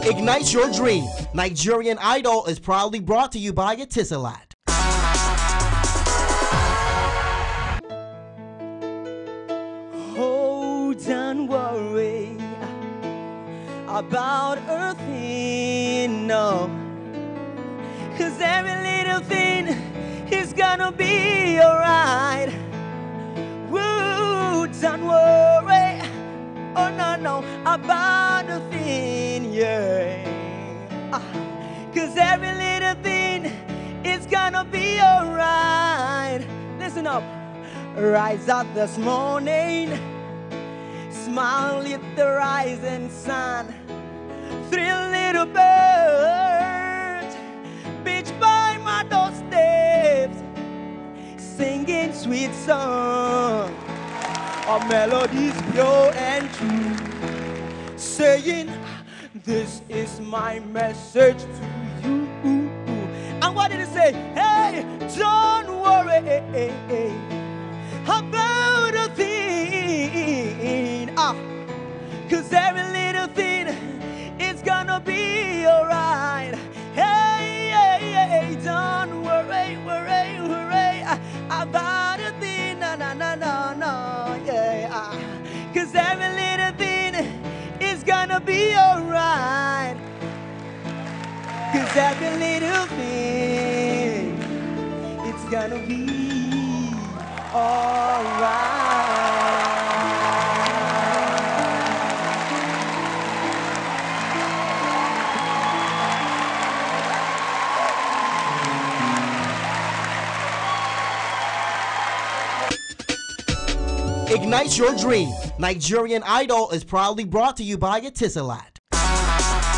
Ignite your dream. Nigerian Idol is proudly brought to you by Etisalat. Oh, don't worry about a thing, no. 'Cause every little thing is gonna be alright. Woo, don't worry, oh no, about a thing, yeah. 'Cause every little thing is gonna be alright. Listen up. Rise up this morning, smile at the rising sun. Three little birds beach by my doorsteps, singing sweet song. Our melodies pure and true, saying, this is my message to you. And what did it say? Hey, don't worry about a thing, 'cause every little thing is gonna be alright. Hey, don't worry about a thing, no, yeah. 'Cause every little thing is gonna be alright. 'Cause every little thing, it's gonna be alright. Ignite your dream. Nigerian Idol is proudly brought to you by Etisalat.